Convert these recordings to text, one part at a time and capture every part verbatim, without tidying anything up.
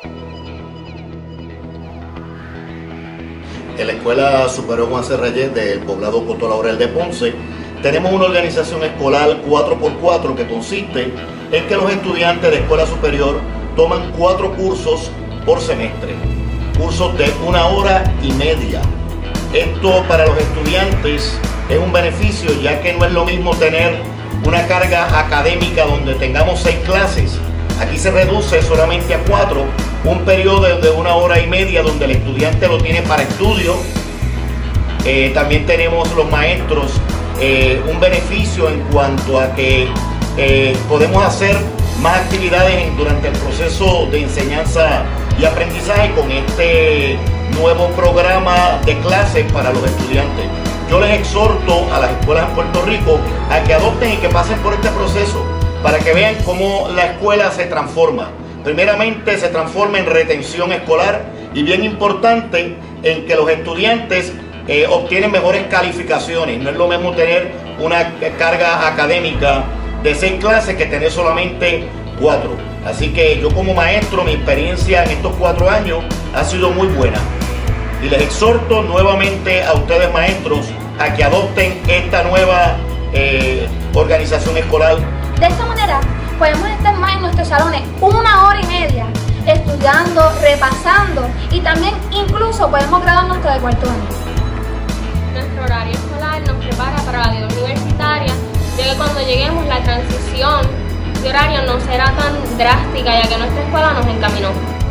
En la Escuela Superior Juan C. Reyes del poblado Coto Laurel de Ponce tenemos una organización escolar cuatro por cuatro que consiste en que los estudiantes de escuela superior toman cuatro cursos por semestre, cursos de una hora y media. Esto para los estudiantes es un beneficio, ya que no es lo mismo tener una carga académica donde tengamos seis clases. Aquí se reduce solamente a cuatro, un periodo de una hora y media donde el estudiante lo tiene para estudio. Eh, también tenemos los maestros eh, un beneficio en cuanto a que eh, podemos hacer más actividades durante el proceso de enseñanza y aprendizaje con este nuevo programa de clases para los estudiantes. Yo les exhorto a las escuelas en Puerto Rico a que adopten y que pasen por este proceso para que vean cómo la escuela se transforma. Primeramente se transforma en retención escolar y bien importante en que los estudiantes eh, obtienen mejores calificaciones. No es lo mismo tener una carga académica de seis clases que tener solamente cuatro. Así que yo como maestro, mi experiencia en estos cuatro años ha sido muy buena. Y les exhorto nuevamente a ustedes maestros a que adopten esta nueva eh, organización escolar. De esta manera podemos estar más en nuestros salones una hora y media estudiando, repasando y también incluso podemos graduarnos hasta de cuarto año. Nuestro horario escolar nos prepara para la vida universitaria, ya que cuando lleguemos la transición de horario no será tan drástica, ya que nuestra escuela nos encaminó.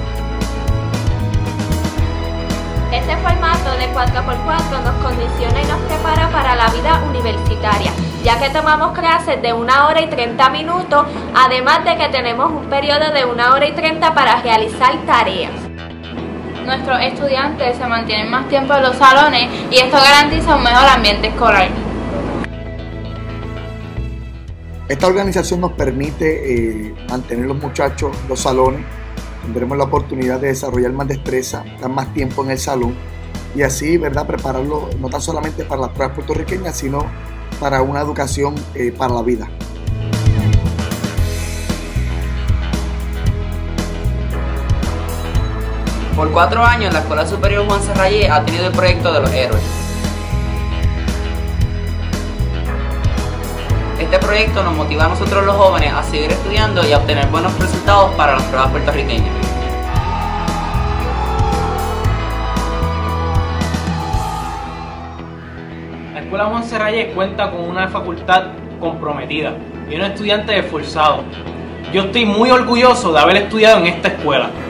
Este formato de cuatro por cuatro nos condiciona y nos prepara para la vida universitaria, ya que tomamos clases de una hora y treinta minutos, además de que tenemos un periodo de una hora y treinta para realizar tareas. Nuestros estudiantes se mantienen más tiempo en los salones y esto garantiza un mejor ambiente escolar. Esta organización nos permite eh, mantener los muchachos en los salones. Tendremos la oportunidad de desarrollar más destreza, dar más tiempo en el salón y así, ¿verdad?, prepararlo no tan solamente para las pruebas puertorriqueñas, sino para una educación eh, para la vida. Por cuatro años la Escuela Superior Juan C. Reyes ha tenido el proyecto de los héroes. Este proyecto nos motiva a nosotros los jóvenes a seguir estudiando y a obtener buenos resultados para las pruebas puertorriqueñas. La Escuela Juan C. Reyes cuenta con una facultad comprometida y unos estudiantes esforzados. Yo estoy muy orgulloso de haber estudiado en esta escuela.